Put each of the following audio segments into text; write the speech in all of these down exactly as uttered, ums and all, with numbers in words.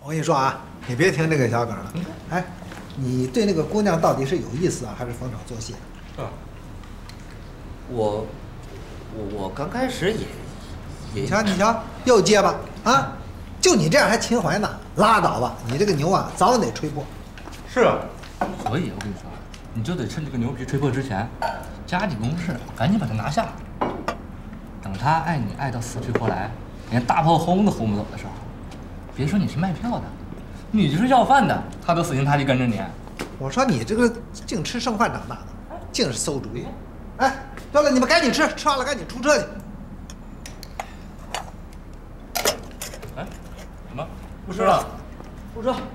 我跟你说啊，你别听这个小梗了。哎，你对那个姑娘到底是有意思啊，还是逢场作戏？ 啊，我我我刚开始也也。 你瞧你瞧，又结巴啊！就你这样还秦淮呢？拉倒吧，你这个牛啊，早晚得吹破。 是啊。 所以我跟你说，你就得趁这个牛皮吹破之前，加紧攻势，赶紧把他拿下。等他爱你爱到死去活来，连大炮轰都轰不走的时候，别说你是卖票的，你就是要饭的，他都死心塌地跟着你。 我说你这个净吃剩饭长大的，净是馊主意。哎，对了，你们赶紧吃，吃完了赶紧出车去。 哎，什么？不吃了？ 不吃。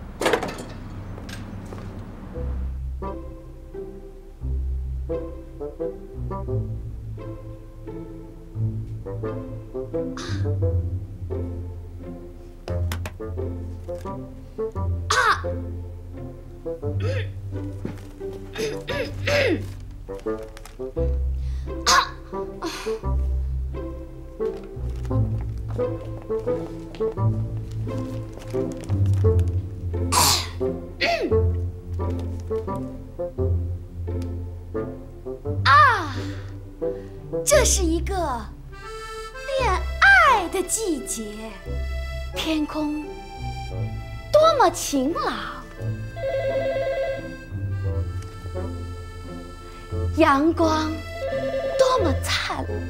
啊！啊！这是一个恋爱的季节，天空多么晴朗，阳光多么灿烂。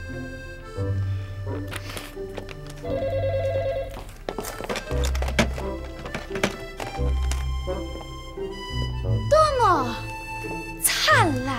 多么灿烂！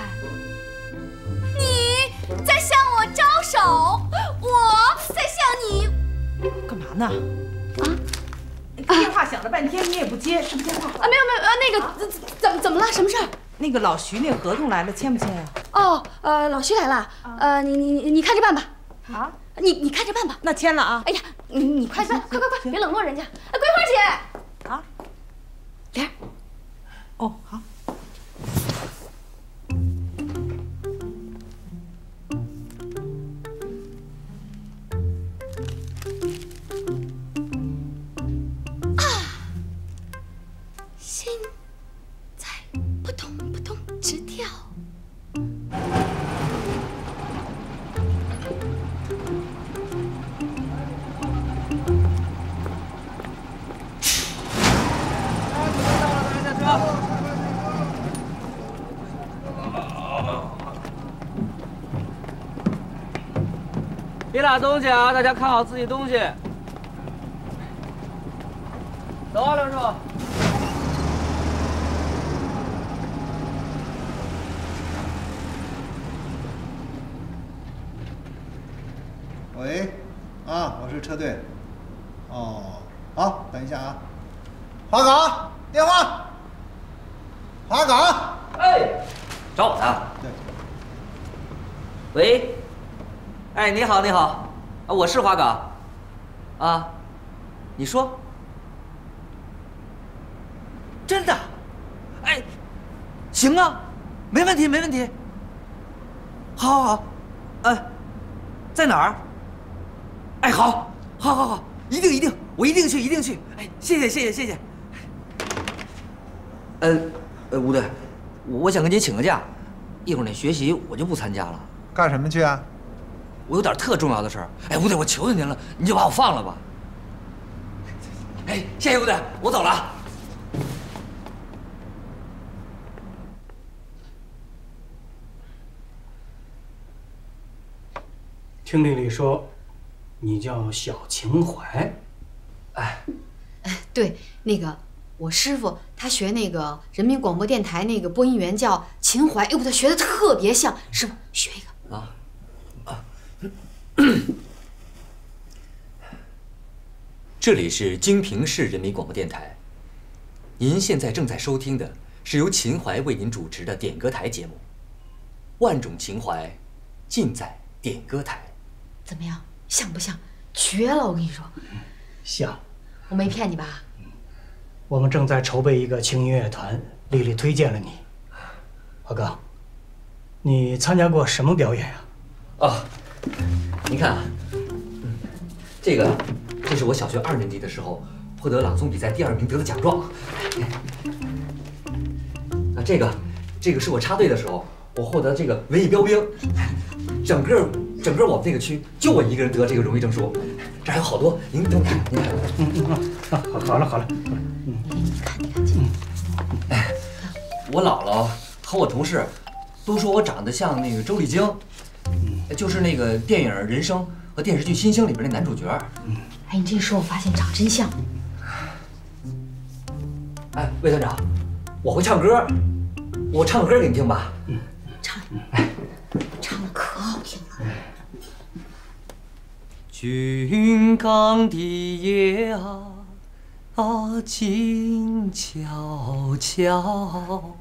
你在向我招手，我在向你。 干嘛呢？啊？电话响了半天，你也不接，是不是电话？ 啊，没有没有，呃，那个怎怎怎么了？什么事儿？ 那个老徐那合同来了，签不签呀？ 哦，呃，老徐来了，呃，你你你你看着办吧。 啊？ 你你看着办吧。 那签了啊。 哎呀，你你快办，快快快，别冷落人家。哎，桂花姐。 啊？ 莲儿。 哦，好。 啊，心在扑通扑通直跳。 别打东西啊！大家看好自己东西。走啊，梁叔。 喂，啊，我是车队。哦，好，等一下啊。华岗，电话。华岗。 哎，找我呢？ 对。 喂。哎，你好，你好，啊，我是华岗，啊，你说，真的，哎，行啊，没问题，没问题，好，好，好，呃，在哪儿？哎，好，好，好，好，一定，一定，我一定去，一定去，哎，谢谢，谢谢，谢谢。呃，呃，吴队，我想跟你请个假，一会儿那学习我就不参加了。 干什么去啊？ 我有点特重要的事儿，哎，吴队，我求求您了，您就把我放了吧。哎，谢谢吴队，我走了。 听丽丽说，你叫小秦淮。 哎， 哎，对，那个我师傅他学那个人民广播电台那个播音员叫秦淮，哎呦，他学的特别像，师傅学一个啊。 这里是京平市人民广播电台，您现在正在收听的是由秦淮为您主持的点歌台节目，万种情怀，尽在点歌台。 怎么样，像不像？绝了！我跟你说， 像。 我没骗你吧？ 我们正在筹备一个轻音乐团，丽丽推荐了你。华刚，你参加过什么表演呀？ 哦，您看啊，嗯，这个这是我小学二年级的时候获得朗诵比赛第二名得的奖状。啊，这个，这个是我插队的时候，我获得这个文艺标兵。整个整个我们这个区就我一个人得这个荣誉证书，这还有好多。您等看，您看。 嗯嗯嗯，好，好了好了。嗯， 你看你看这。 哎，我姥姥和我同事都说我长得像那个周丽晶，就是那个电影《人生》和电视剧《新星》里边那男主角。 嗯，哎，你这说，我发现长真像。 哎，魏团长，我会唱歌，我唱个歌给你听吧。 嗯，唱。哎，唱的可好听了。 军港的夜啊啊，静悄悄，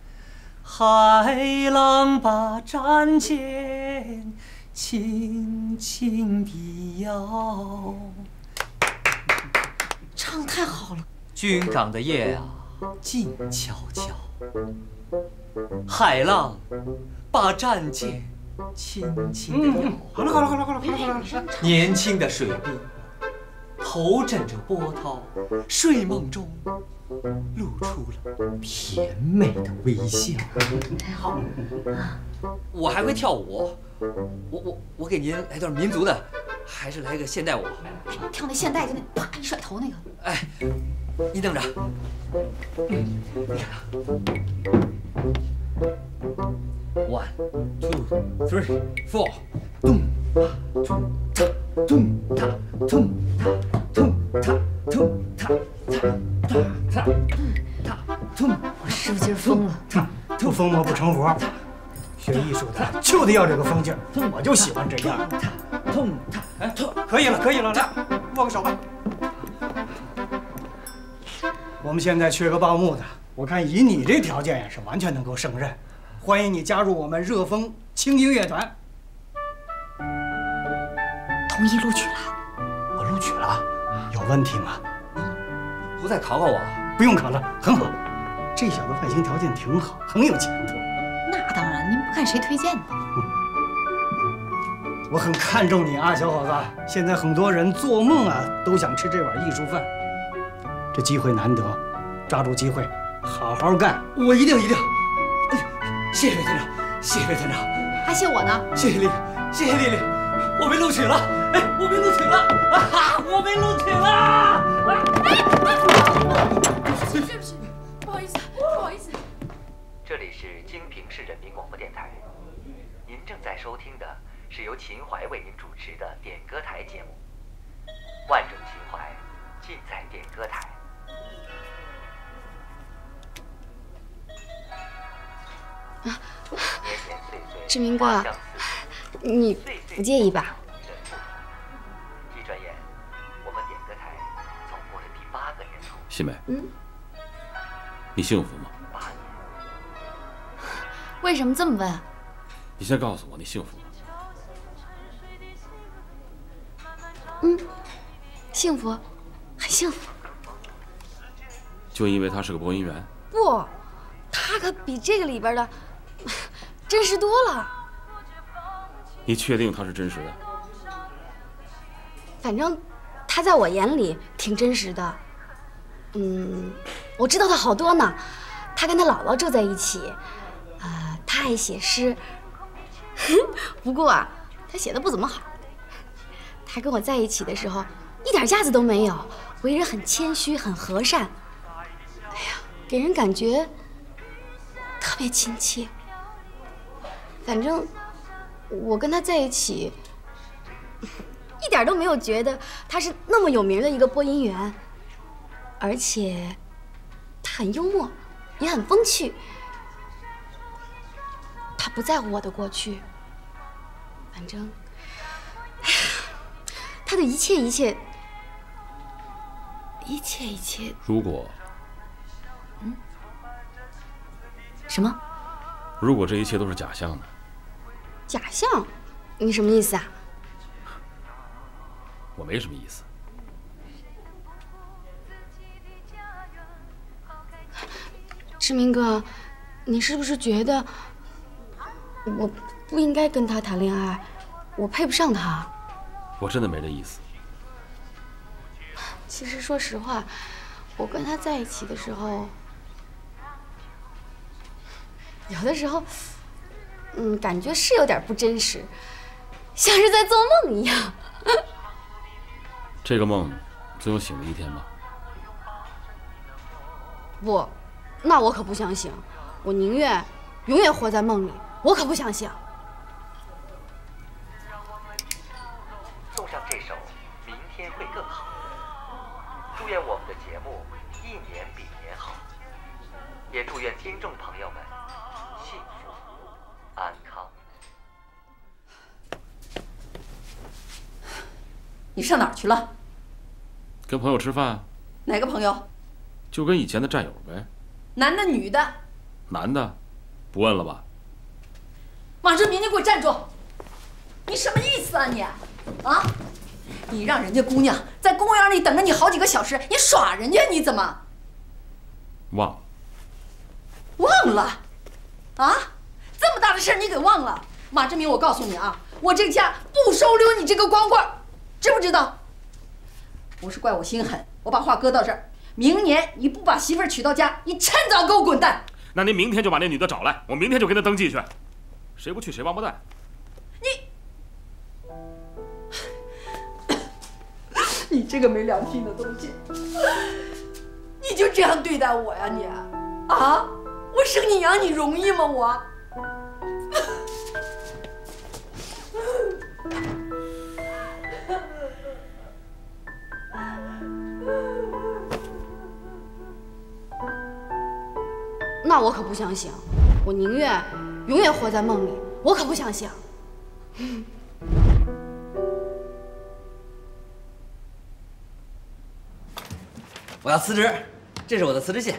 海浪把战舰轻轻地摇。 唱太好了。 军港的夜啊，静悄悄，海浪把战舰轻轻地摇。 好了好了好了好了好了好了。 年轻的水兵头枕着波涛，睡梦中露出了甜美的微笑。 太好了。 我还会跳舞，我我我给您来段民族的，还是来个现代舞？ 跳那现代就那啪一甩头那个。 哎，您等着。嗯，你看啊 ，one two three four， 咚哒咚哒咚哒咚哒咚哒咚哒咚。 我师傅今儿疯了， 不疯魔不成活。学艺术的就得要这个风劲儿，我就喜欢这样。 痛哎， 可以了，可以了，来握个手吧。我们现在缺个报幕的，我看以你这条件也是完全能够胜任。欢迎你加入我们热风轻音乐团。 同意录取了。 我录取了，有问题吗？ 不再考考我？ 不用考了，很好。这小子外形条件挺好，很有前途。 那当然，您不看谁推荐的？ 我很看重你啊，小伙子。现在很多人做梦啊都想吃这碗艺术饭，这机会难得，抓住机会，好好干。 我一定一定。谢谢魏团长，谢谢魏团长。 还谢我呢。 谢谢丽丽，谢谢丽丽，我被录取了。哎，我被录取了！啊，我被录取了！ 对不起，不好意思，不好意思。 这里是京平市人民广播电台，您正在收听的是由秦淮为您主持的点歌台节目。万种情怀，尽在点歌台。 啊，志明哥，你不介意吧？ 一转眼，我们点歌台走过了第八个年头。 新梅， 嗯， 你幸福吗？ 八年。 为什么这么问？ 你先告诉我，你幸福吗？ 嗯，幸福，很幸福。 就因为他是个播音员？ 不，他可比这个里边的真实多了。 你确定他是真实的？ 反正他在我眼里挺真实的。嗯，我知道他好多呢。他跟他姥姥住在一起，呃，他爱写诗，不过啊，他写的不怎么好。他跟我在一起的时候，一点架子都没有，为人很谦虚，很和善。哎呀，给人感觉特别亲切。反正我跟他在一起，一点都没有觉得他是那么有名的一个播音员，而且他很幽默，也很风趣。他不在乎我的过去，反正，哎呀，他的一切一切，一切一切。 如果， 嗯，什么？ 如果这一切都是假象呢？ 假象？你什么意思啊？ 我没什么意思。 志明哥，你是不是觉得我不应该跟他谈恋爱？我配不上他？ 我真的没这意思。 其实说实话，我跟他在一起的时候，有的时候，嗯，感觉是有点不真实，像是在做梦一样。 这个梦，总有醒的一天吧？ 不，那我可不想醒，我宁愿永远活在梦里，我可不想醒。 送上这首《明天会更好》，祝愿我们的节目一年比年好，也祝愿听众朋友们幸福安康。 你上哪儿去了？ 跟朋友吃饭。 哪个朋友？ 就跟以前的战友呗。 男的女的？ 男的，不问了吧？ 马志明，你给我站住！你什么意思啊你？啊？你让人家姑娘在公园里等着你好几个小时，你耍人家你怎么？ 忘了。 忘了？啊？这么大的事你给忘了？马志明，我告诉你啊，我这个家不收留你这个光棍，知不知道？不是怪我心狠，我把话搁到这儿。明年你不把媳妇儿娶到家，你趁早给我滚蛋！ 那您明天就把那女的找来，我明天就跟她登记去。谁不去谁王八蛋。 你，你这个没良心的东西，你就这样对待我呀你？啊？我生你养你容易吗我？ 那我可不想醒，我宁愿永远活在梦里，我可不想醒。 我要辞职，这是我的辞职信。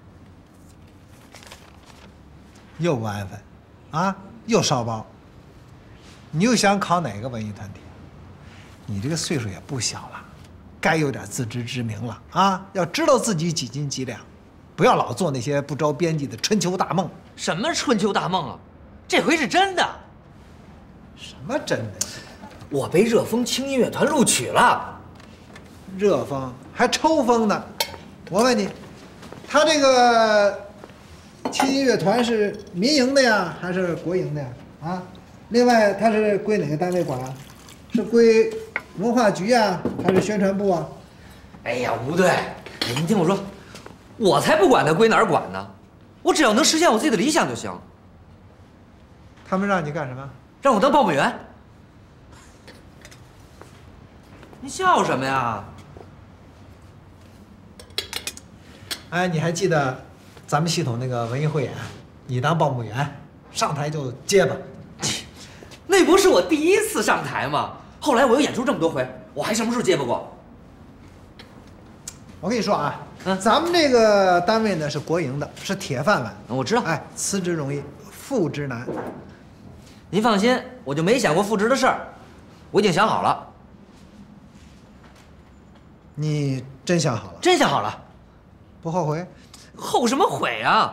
又不安分，啊，又烧包。你又想考哪个文艺团体？你这个岁数也不小了，该有点自知之明了啊！要知道自己几斤几两。不要老做那些不着边际的春秋大梦。 什么春秋大梦啊？这回是真的。 什么真的？ 我被热风轻音乐团录取了。 热风还抽风呢？我问你，他这个轻音乐团是民营的呀，还是国营的呀？啊，另外他是归哪个单位管啊？是归文化局啊，还是宣传部啊？ 哎呀，吴队，哎，你听我说。我才不管他归哪儿管呢，我只要能实现我自己的理想就行。 他们让你干什么？ 让我当报幕员。你笑什么呀？ 哎，你还记得咱们系统那个文艺汇演，你当报幕员，上台就结巴。 那不是我第一次上台吗？后来我又演出这么多回，我还什么时候结巴过？ 我跟你说啊。嗯，咱们这个单位呢是国营的，是铁饭碗。 我知道。哎， 辞职容易，复职难。 您放心，我就没想过复职的事儿，我已经想好了。 你真想好了？ 真想好了， 不后悔？ 后什么悔啊？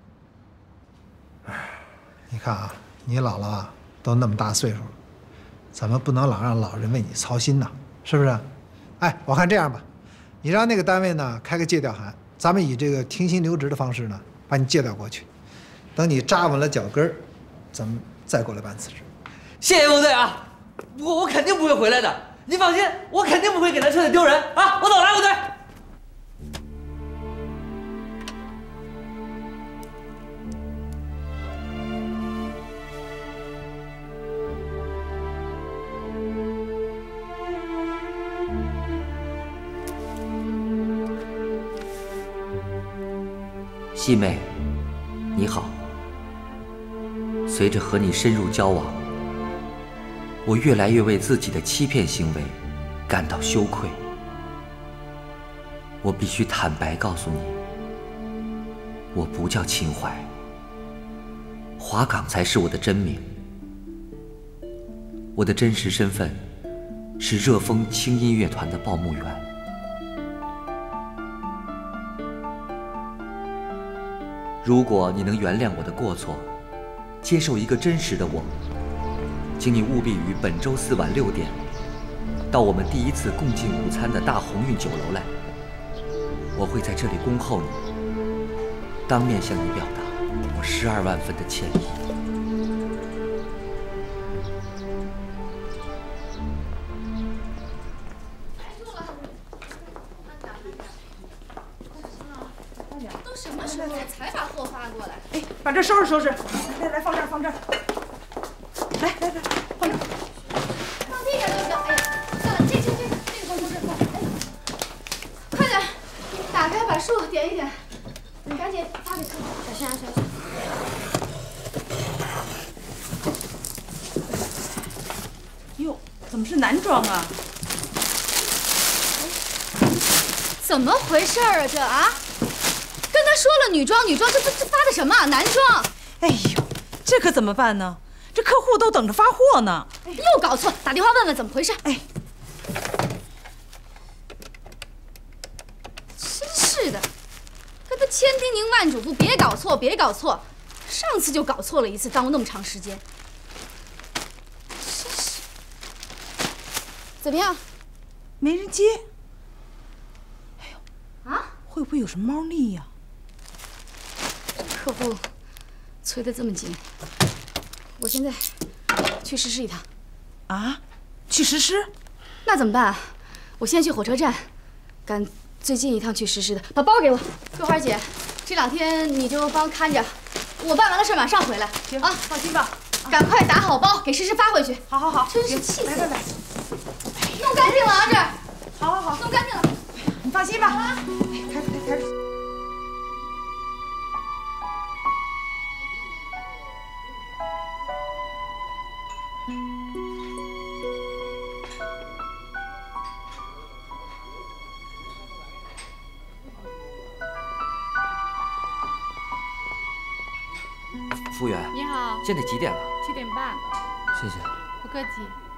你看啊，你姥姥啊都那么大岁数了，咱们不能老让老人为你操心呐，是不是？哎，我看这样吧。你让那个单位呢开个借调函，咱们以这个停薪留职的方式呢把你借调过去，等你扎稳了脚跟儿，咱们再过来办辞职。 谢谢吴队啊，我我肯定不会回来的，您放心，我肯定不会给咱车队丢人啊！我走了，吴队。 西妹，你好。随着和你深入交往，我越来越为自己的欺骗行为感到羞愧。我必须坦白告诉你，我不叫秦淮，华岗才是我的真名。我的真实身份是热风轻音乐团的报幕员。如果你能原谅我的过错，接受一个真实的我，请你务必于本周四晚六点到我们第一次共进午餐的大鸿运酒楼来。我会在这里恭候你，当面向你表达我十二万分的歉意。 都什么时候了，才把货发过来？ 哎，把这收拾收拾，来来，放这儿，放这儿。来来来，放这儿。 放这边都行。哎呀，算了，这这这这个不是放。哎，快点，打开把数点一点。你赶紧发给客户。小心啊，小心。 哟，怎么是男装啊？ 怎么回事啊？这啊？跟他说了女装，女装，这这这发的什么啊？男装。 哎呦，这可怎么办呢？这客户都等着发货呢。 又搞错，打电话问问怎么回事。哎，真是的，跟他千叮咛万嘱咐，别搞错，别搞错。上次就搞错了一次，耽误那么长时间。真是。怎么样？ 没人接。哎呦， 啊？ 会不会有什么猫腻呀？ 客户催得这么紧，我现在去实施一趟。 啊？去实施？ 那怎么办？我先去火车站，赶最近一趟去实施的。把包给我，桂花姐，这两天你就帮看着，我办完了事马上回来。 行啊， 放心吧。 赶快打好包，给诗诗发回去。 好好好， 真是气死来来来， 弄干净了啊！这儿， 好好好， 弄干净了。 你放心吧。哎，开开开开。 服务员， 你好， 现在几点了？ 七点半。 谢谢。 不客气。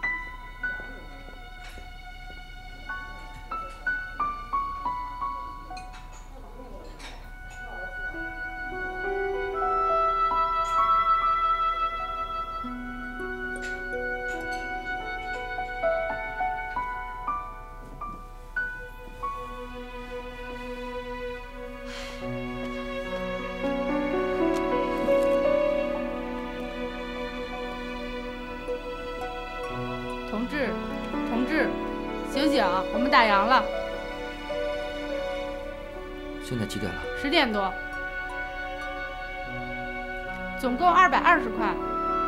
同志，同志，醒醒，我们打烊了。 现在几点了？ 十点多。总共二百二十块。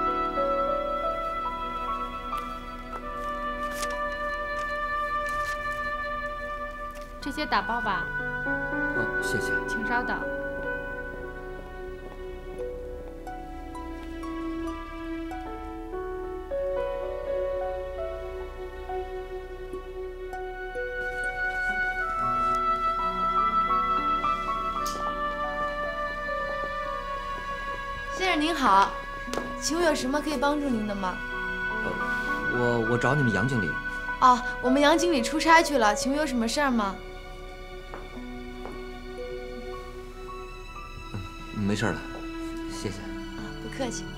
这些打包吧。 哦，谢谢。 请稍等。 先生您好，请问有什么可以帮助您的吗？ 我我找你们杨经理。 哦，我们杨经理出差去了，请问有什么事儿吗？ 嗯，没事了，谢谢。 啊，不客气。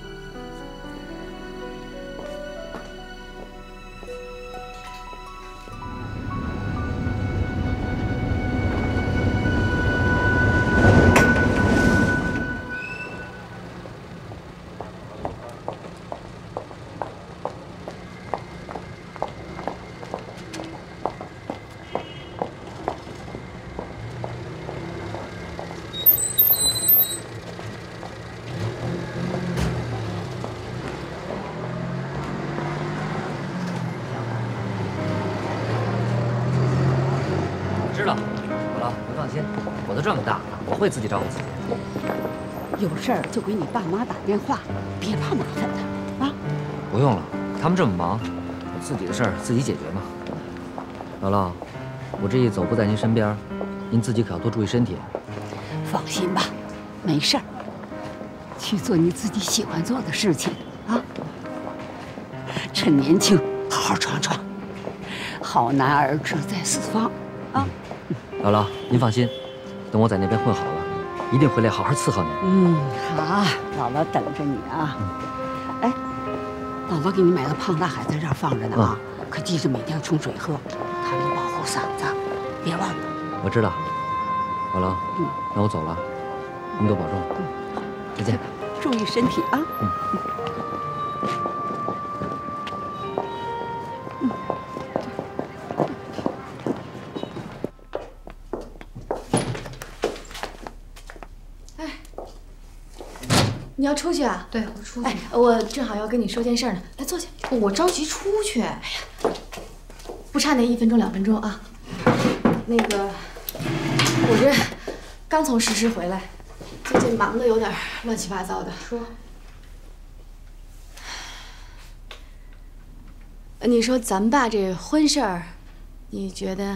知道，好了，您放心，我都这么大了，我会自己照顾自己。 有事儿就给你爸妈打电话，别怕麻烦的啊。 不用了，他们这么忙，我自己的事儿自己解决嘛。姥姥，我这一走不在您身边，您自己可要多注意身体。 放心吧，没事儿，去做你自己喜欢做的事情啊。趁年轻，好好闯闯，好男儿志在四方啊。 姥姥，您放心，等我在那边混好了，一定回来好好伺候您。 嗯，好，姥姥等着你啊。哎，姥姥给你买的胖大海在这儿放着呢啊， 可记着每天冲水喝，它能保护嗓子，别忘了。 我知道。老狼，嗯，那我走了，你们多保重。嗯，再见。 注意身体啊。嗯。 你要出去啊？ 对，我出去。 哎，我正好要跟你说件事呢，来坐下。 我着急出去。哎呀，不差那一分钟两分钟啊。那个，我这刚从石狮回来，最近忙得有点乱七八糟的。 说。 你说咱爸这婚事儿，你觉得？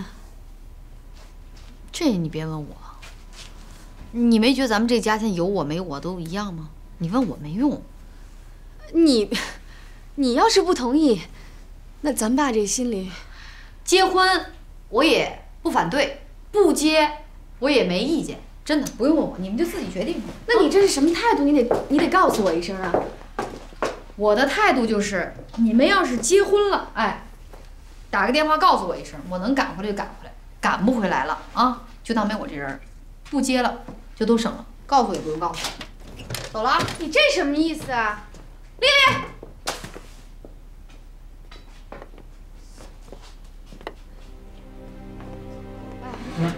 这你别问我。你没觉得咱们这家现在有我没我都一样吗？你问我没用。 你，你要是不同意，那咱爸这心里， 结婚我也不反对，不结我也没意见，真的不用问我，你们就自己决定吧。 那你这是什么态度？你得你得告诉我一声啊。 我的态度就是，你们要是结婚了，哎，打个电话告诉我一声，我能赶回来就赶回来，赶不回来了啊，就当没我这人。不结了就都省了，告诉也不用告诉。走了啊！ 你这什么意思啊？ 丽丽。 嗯。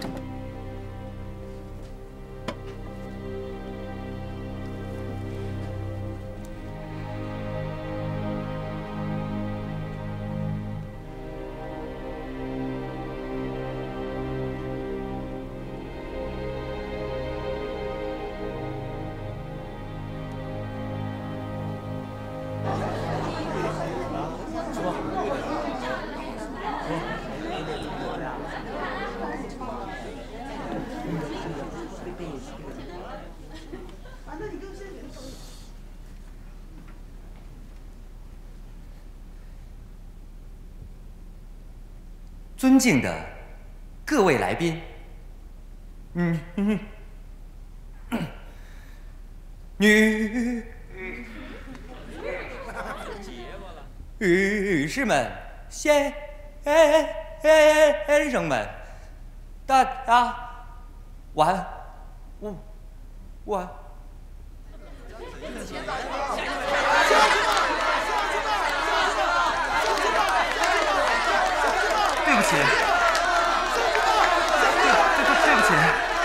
尊敬的各位来宾，嗯嗯，女女士们、先先生们，大家晚晚。对不起，对对对不起，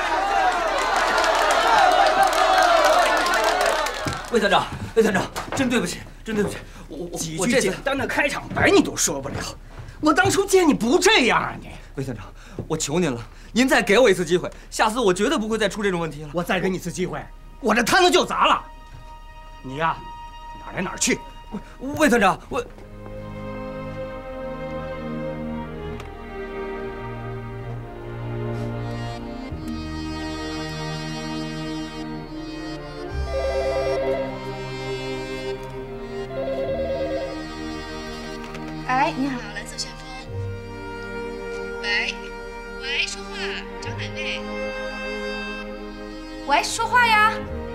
魏团长，魏团长，真对不起，真对不起，我我几我句简单的开场白你都说不了，我当初见你不这样啊你！ 魏团长，我求您了，您再给我一次机会，下次我绝对不会再出这种问题了。 我再给你一次机会，我这摊子就砸了。你呀，哪儿来哪儿去！ 魏团长，我。 哎，你好，蓝色旋风。喂，喂，说话，找哪位？喂，说话呀！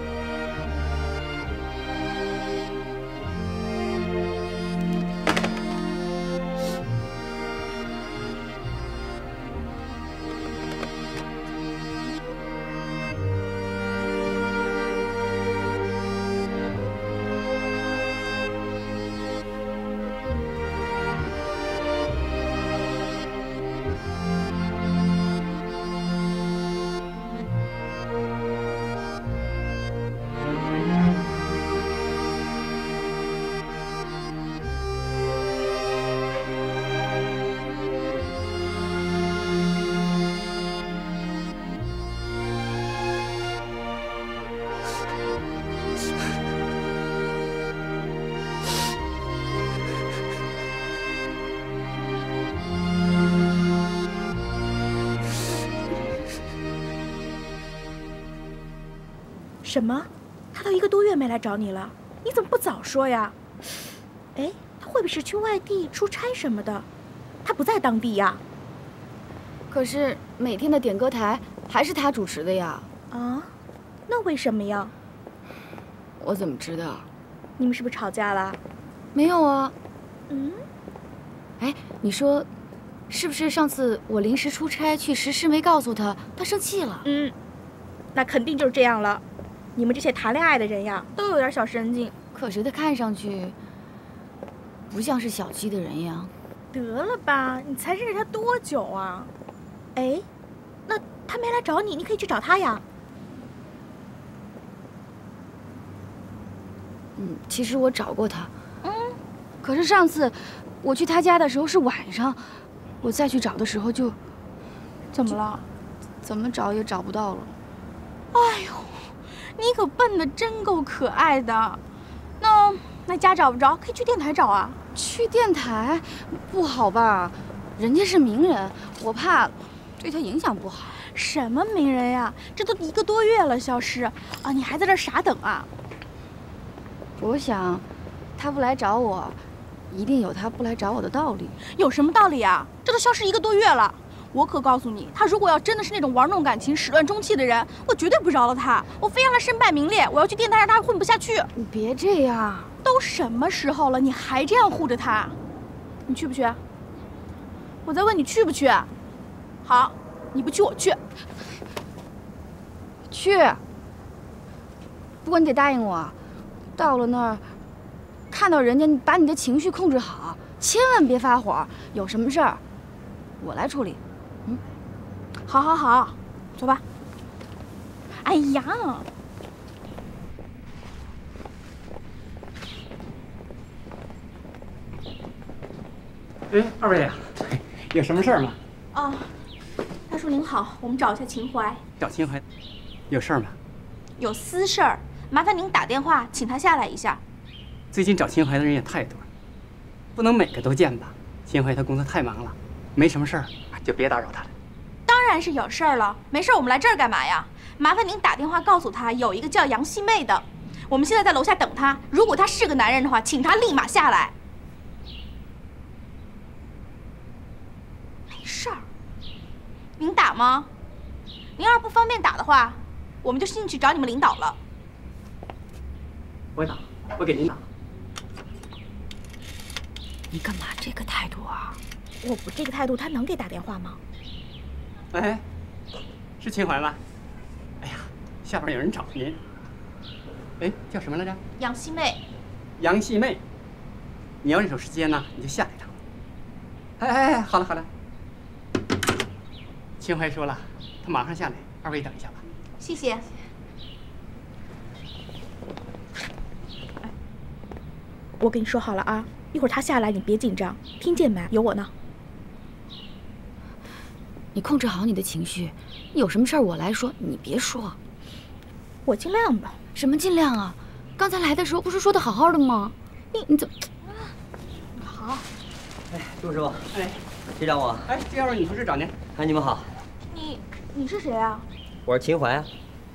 什么？他都一个多月没来找你了，你怎么不早说呀？哎，他会不会是去外地出差什么的？他不在当地呀？ 可是每天的点歌台还是他主持的呀。 啊？那为什么呀？ 我怎么知道？ 你们是不是吵架了？ 没有啊。 嗯？ 哎，你说，是不是上次我临时出差去石狮没告诉他，他生气了？ 嗯，那肯定就是这样了。你们这些谈恋爱的人呀，都有点小神经。 可是他看上去不像是小气的人呀。 得了吧，你才认识他多久啊？哎，那他没来找你，你可以去找他呀。 嗯，其实我找过他。嗯，可是上次我去他家的时候是晚上，我再去找的时候就…… 怎么了？ 怎么找也找不到了。 哎呦，你可笨得真够可爱的。那那家找不着，可以去电台找啊。 去电台不好吧？人家是名人，我怕对他影响不好。 什么名人呀？这都一个多月了，消失啊！你还在这傻等啊？ 我想，他不来找我，一定有他不来找我的道理。 有什么道理啊？这都消失一个多月了，我可告诉你，他如果要真的是那种玩弄感情、始乱终弃的人，我绝对不饶了他，我非让他身败名裂，我要去电台让他混不下去。 你别这样， 都什么时候了，你还这样护着他？你去不去？我在问你去不去？好，你不去我去。 去。不过你得答应我。到了那儿，看到人家，把你的情绪控制好，千万别发火。有什么事儿，我来处理。嗯， 好，好，好，走吧。哎呀， 哎，二位啊，有什么事儿吗？ 啊，大叔您好，我们找一下秦淮。 找秦淮，有事儿吗？ 有私事儿。麻烦您打电话请他下来一下。 最近找秦淮的人也太多了，不能每个都见吧？秦淮他工作太忙了，没什么事儿就别打扰他了。 当然是有事儿了，没事儿我们来这儿干嘛呀？麻烦您打电话告诉他，有一个叫杨希妹的，我们现在在楼下等他。如果他是个男人的话，请他立马下来。没事儿，您打吗？您要是不方便打的话，我们就进去找你们领导了。 我打，我给您打。 你干嘛这个态度啊？ 我不这个态度，他能给打电话吗？ 哎，是秦淮吗？哎呀，下边有人找您。哎，叫什么来着？ 杨希妹。 杨希妹，你要是有时间呢，你就下来一趟。哎哎哎，好了好了。秦淮说了，他马上下来，二位等一下吧。 谢谢。我跟你说好了啊，一会儿他下来你别紧张，听见没？有我呢。 你控制好你的情绪，有什么事儿我来说，你别说。 我尽量吧。 什么尽量啊？刚才来的时候不是说的好好的吗？你你怎么？ 好。 哎，杜师傅。 哎， 局长我。 哎，这要是你同事找您。 哎，你们好。 你你是谁啊？ 我是秦淮啊。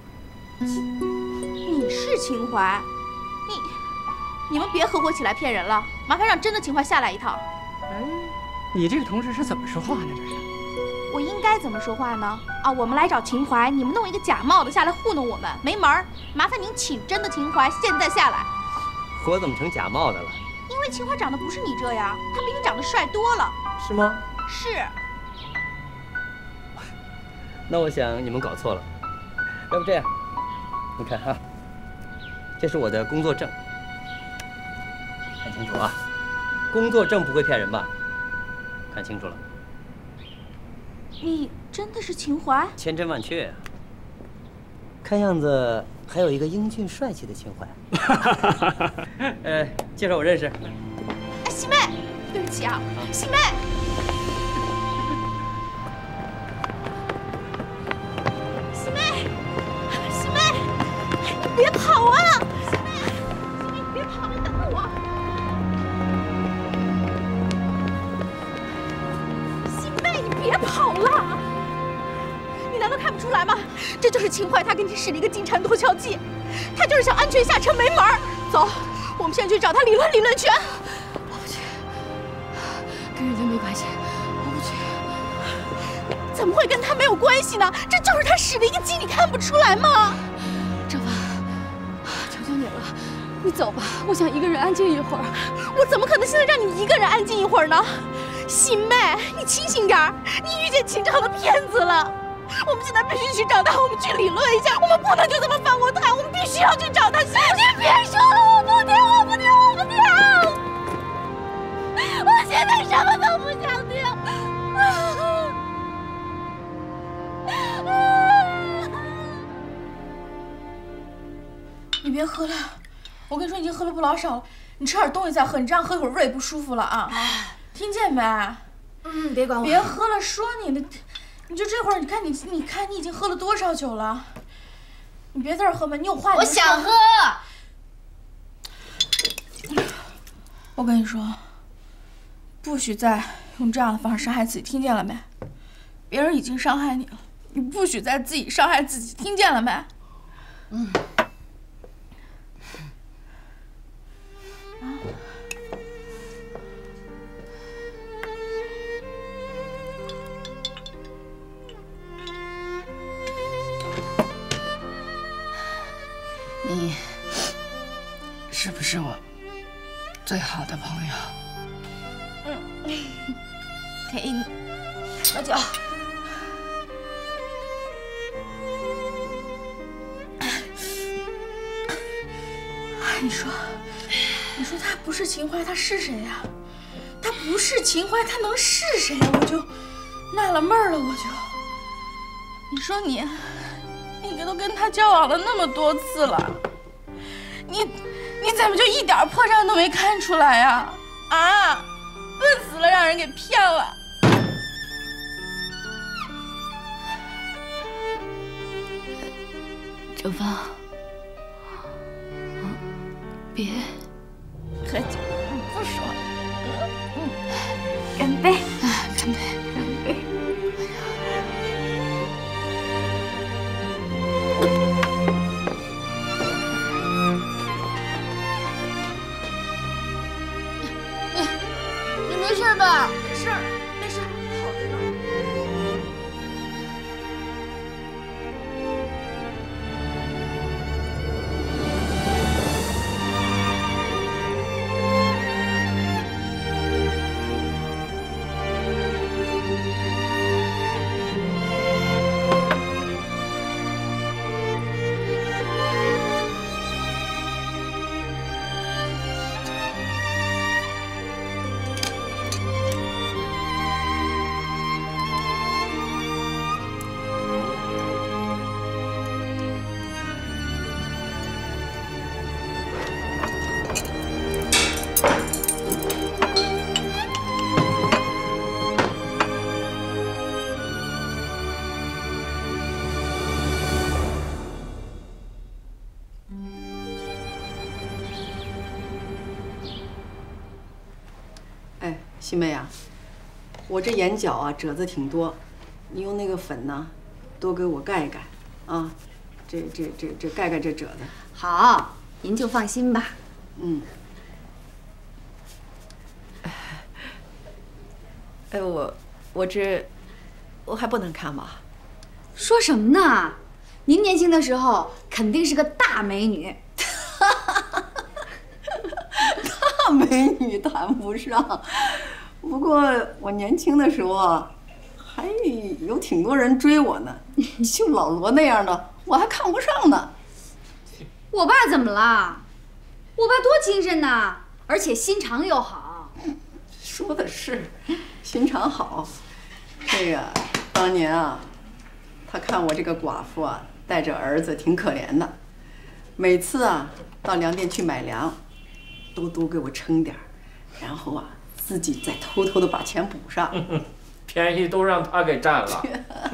你是秦淮？你你们别合伙起来骗人了，麻烦让真的秦淮下来一趟。 哎，你这个同事是怎么说话呢？这是？ 我应该怎么说话呢？啊，我们来找秦淮，你们弄一个假冒的下来糊弄我们，没门儿！麻烦您请真的秦淮现在下来。 我怎么成假冒的了？ 因为秦淮长得不是你这样，他比你长得帅多了。 是吗？ 是。 那我想你们搞错了，要不这样，你看哈，这是我的工作证，看清楚啊，工作证不会骗人吧？看清楚了。 你真的是秦淮？ 千真万确啊！看样子还有一个英俊帅气的秦淮。呃，介绍我认识。 哎，希妹，对不起啊，希妹。希妹，希妹，你别跑啊！希妹，希妹，你别跑，你等等我。希妹，你别跑了！你难道看不出来吗？这就是秦淮，他给你使了一个金蝉脱壳计，他就是想安全下车，没门儿。走，我们现在去找他理论理论拳。 我不去，跟人家没关系，我不去。 怎么会跟他没有关系呢？这就是他使的一个计，你看不出来吗？ 郑凡，求求你了，你走吧，我想一个人安静一会儿。 我怎么可能现在让你一个人安静一会儿呢？ 喜妹，你清醒点儿！你遇见秦朝的骗子了，我们现在必须去找他，我们去理论一下，我们不能就这么放过他，我们必须要去找他。行不行？别说了，我不听，我不听，我不听！我现在什么都不想听。 你别喝了，我跟你说，已经喝了不老少了。你吃点东西再喝，你这样喝一会儿胃不舒服了啊！听见没？ 嗯，别管我。 别喝了，说你的，你就这会儿，你看你，你看你已经喝了多少酒了？你别在这喝嘛，你有话你我想喝。 我跟你说，不许再用这样的方式伤害自己，听见了没？别人已经伤害你了，你不许再自己伤害自己，听见了没？嗯。 你是不是我最好的朋友？ 嗯，给你喝酒。你说，你说他不是秦淮，他是谁呀？他不是秦淮，他能是谁呀？我就纳了闷了，我就。你说你。你都跟他交往了那么多次了，你你怎么就一点破绽都没看出来呀？啊，笨死了，让人给骗了。 正芳，别喝酒，不说， 嗯，干杯！ 啊，干杯！ 干杯！ 没事吧？没事，没事，好着呢。 西妹啊，我这眼角啊褶子挺多，你用那个粉呢，多给我盖一盖啊，这这这这盖盖这褶子。 好，您就放心吧。 嗯。哎，我我这我还不能看吧？ 说什么呢？您年轻的时候肯定是个大美女。 大美女谈不上，不过我年轻的时候啊，还有挺多人追我呢。就老罗那样的，我还看不上呢。 我爸怎么了？我爸多精神呐，而且心肠又好。 说的是，心肠好。这个当年啊，他看我这个寡妇啊，带着儿子挺可怜的，每次啊到粮店去买粮，都多给我称点儿，然后啊自己再偷偷的把钱补上。 便宜都让他给占了。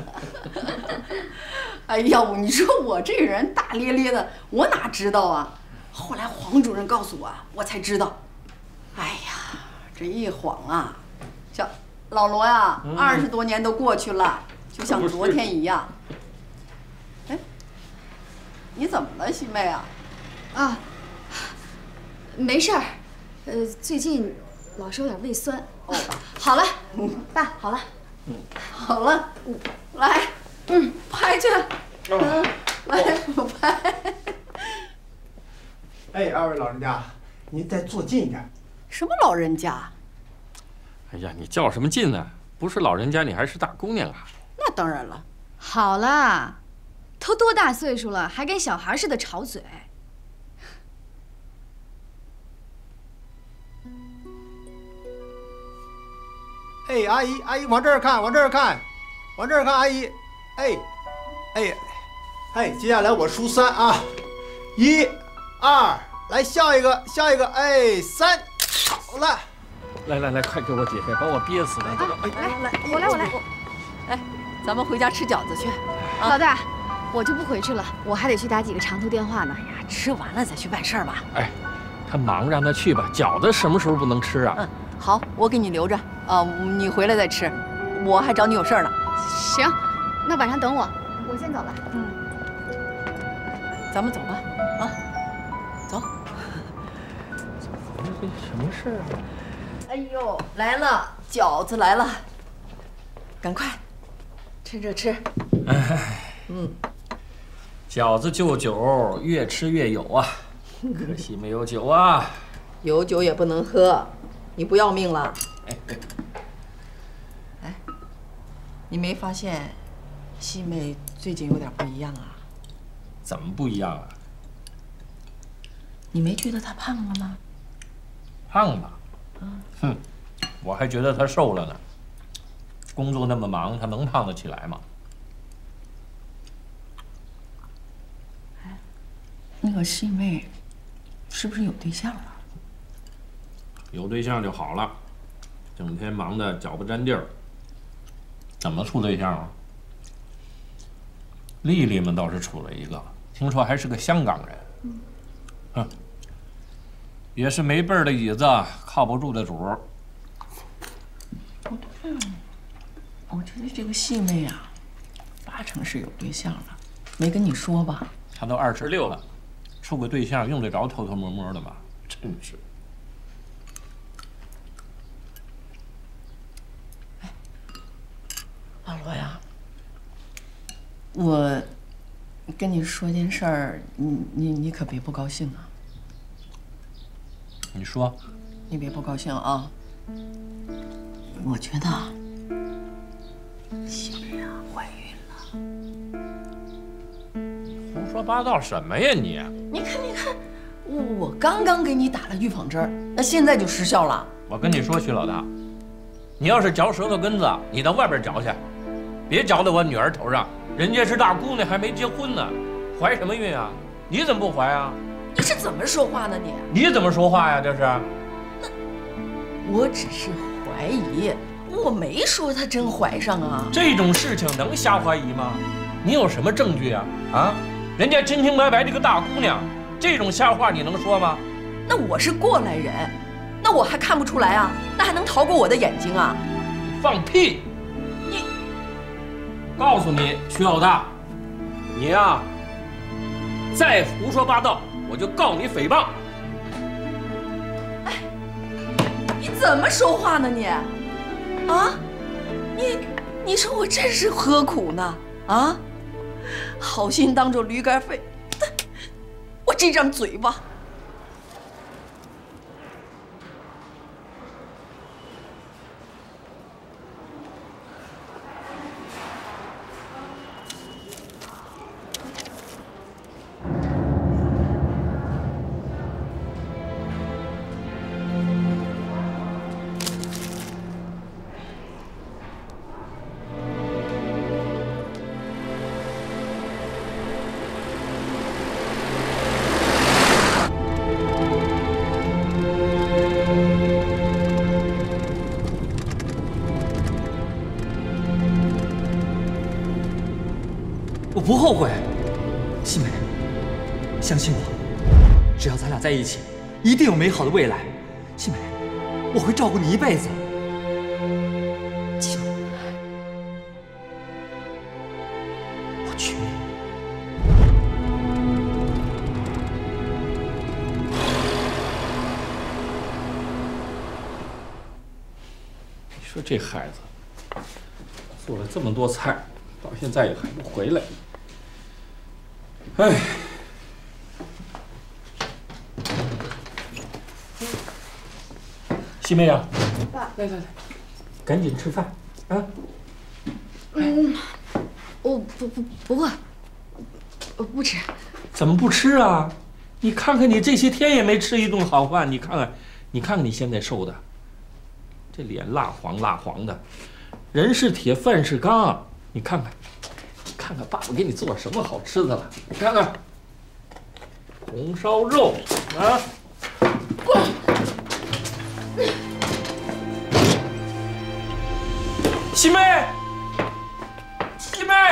哎呀，你说我这个人大咧咧的，我哪知道啊？后来黄主任告诉我啊，我才知道。哎呀，这一晃啊，像老罗呀，二十多年都过去了，就像昨天一样。哎，你怎么了，西妹啊？ 啊，没事儿，呃，最近老是有点胃酸。哦，好了，爸，好了， 嗯，好了，来，嗯，拍去，嗯，来，我拍。 哎，二位老人家，您再坐近一点。 什么老人家？ 哎呀，你较什么劲呢？不是老人家，你还是大姑娘啊。 那当然了。 好了，都多大岁数了，还跟小孩似的吵嘴。 哎，阿姨，阿姨往这儿看，往这儿看，往这儿看，阿姨，哎，哎，哎，接下来我数三啊，一、二，来笑一个，笑一个，哎，三，好了。 来来来，快给我解开，把我憋死了！ 来来，我来我来。哎，咱们回家吃饺子去。 老大，我就不回去了，我还得去打几个长途电话呢。 哎呀，吃完了再去办事儿吧。 哎，他忙，让他去吧。饺子什么时候不能吃啊？ 嗯，好，我给你留着啊，你回来再吃。我还找你有事儿呢。 行，那晚上等我，我先走了。 嗯，咱们走吧。啊，走。 怎么这什么事啊？ 哎呦，来了，饺子来了，赶快趁热吃。 哎， 嗯， 饺子就酒，越吃越有啊，可惜没有酒啊。 有酒也不能喝，你不要命了？ 哎， 哎，你没发现西妹最近有点不一样啊？ 怎么不一样啊？ 你没觉得她胖了吗？ 胖了。 哼，我还觉得他瘦了呢。工作那么忙，他能胖得起来吗？ 哎，那个细妹是不是有对象了？ 有对象就好了，整天忙得脚不沾地儿。怎么处对象啊？丽丽们倒是处了一个，听说还是个香港人。嗯，哼。 也是没背儿的椅子，靠不住的主儿。 不对，我觉得这个细妹啊，八成是有对象了，没跟你说吧？ 她都二十六了，处个对象用得着偷偷摸摸的吗？真是。 哎，老罗呀，我跟你说件事儿，你你你可别不高兴啊。 你说， 你别不高兴啊！我觉得西妹啊怀孕了。胡说八道什么呀你？ 你看，你看，我我刚刚给你打了预防针，那现在就失效了。 我跟你说，徐老大，你要是嚼舌头根子，你到外边嚼去，别嚼到我女儿头上。人家是大姑娘，还没结婚呢，怀什么孕啊？你怎么不怀啊？ 你是怎么说话呢你？ 你怎么说话呀？这是？ 那我只是怀疑，我没说她真怀上啊。 这种事情能瞎怀疑吗？你有什么证据啊？啊，人家清清白白这个大姑娘，这种瞎话你能说吗？ 那我是过来人，那我还看不出来啊？那还能逃过我的眼睛啊？ 你放屁！ 你， 告诉你，徐老大，你呀，再胡说八道。 我就告你诽谤！ 哎，你怎么说话呢你？啊，你你说我真是何苦呢？啊，好心当做驴肝肺，我这张嘴巴。 我不后悔，西梅，相信我，只要咱俩在一起，一定有美好的未来。西梅，我会照顾你一辈子。亲，我娶你。 你说这孩子做了这么多菜，到现在也还不回来。哎，西妹啊， 爸， 来来来， 赶紧吃饭啊！ 嗯，我不不不饿，我不吃。 怎么不吃啊？你看看你这些天也没吃一顿好饭，你看看，你看看你现在瘦的，这脸蜡黄蜡黄的，人是铁，饭是钢，你看看，你看看爸爸给你做什么好吃的了？你看看，红烧肉啊！西妹，西妹。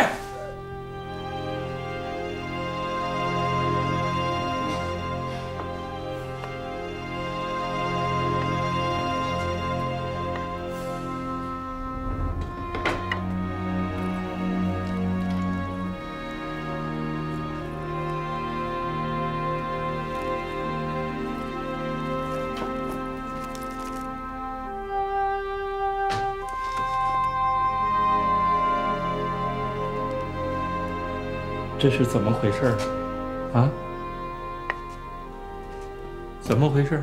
这是怎么回事啊？啊？怎么回事？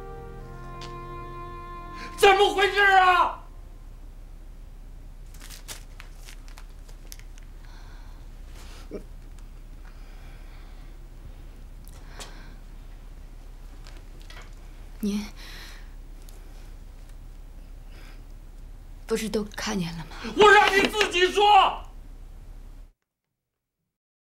怎么回事啊？ 您不是都看见了吗？ 我让你自己说。